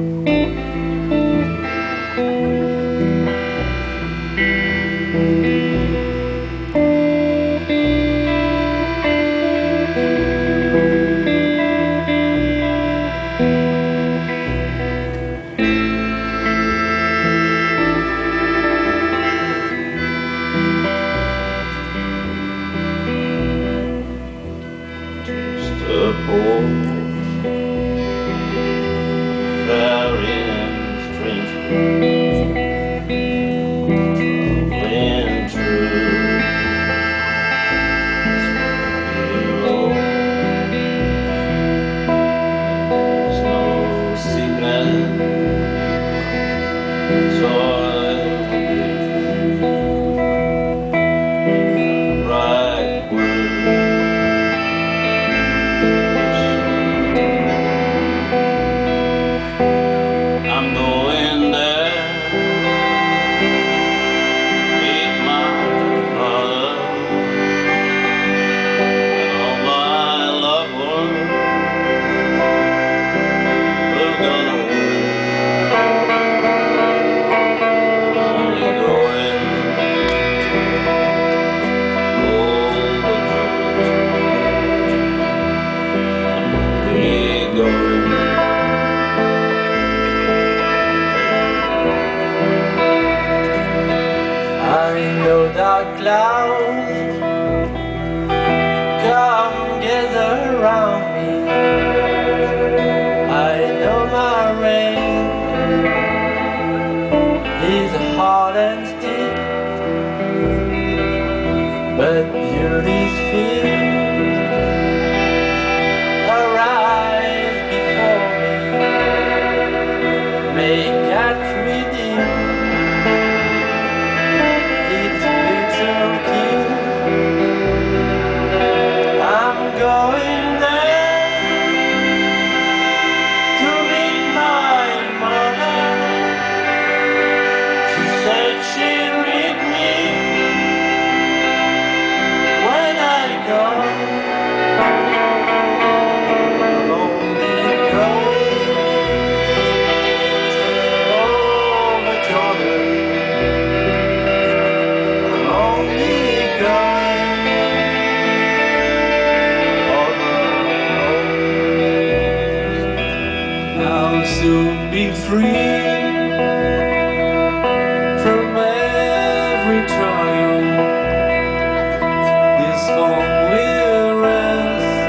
The poor, fairy and strange, traveling through below. There's no sickness, joy, bright world. I'm going there, meet my father and all my loved ones. We're gonna only going over only going. I know dark clouds come gather around me. I know my rain is hard and still, but beauty's field arise before me. Make at redeem going there to meet my mother. She said she'd meet me when I go. I'm only going over Jordan. I'm only going. I'll soon be free from every trial. This form will rest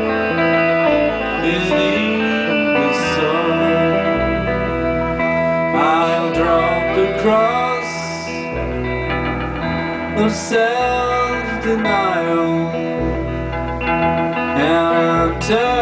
beneath the sun. I'll drop the cross of self-denial and turn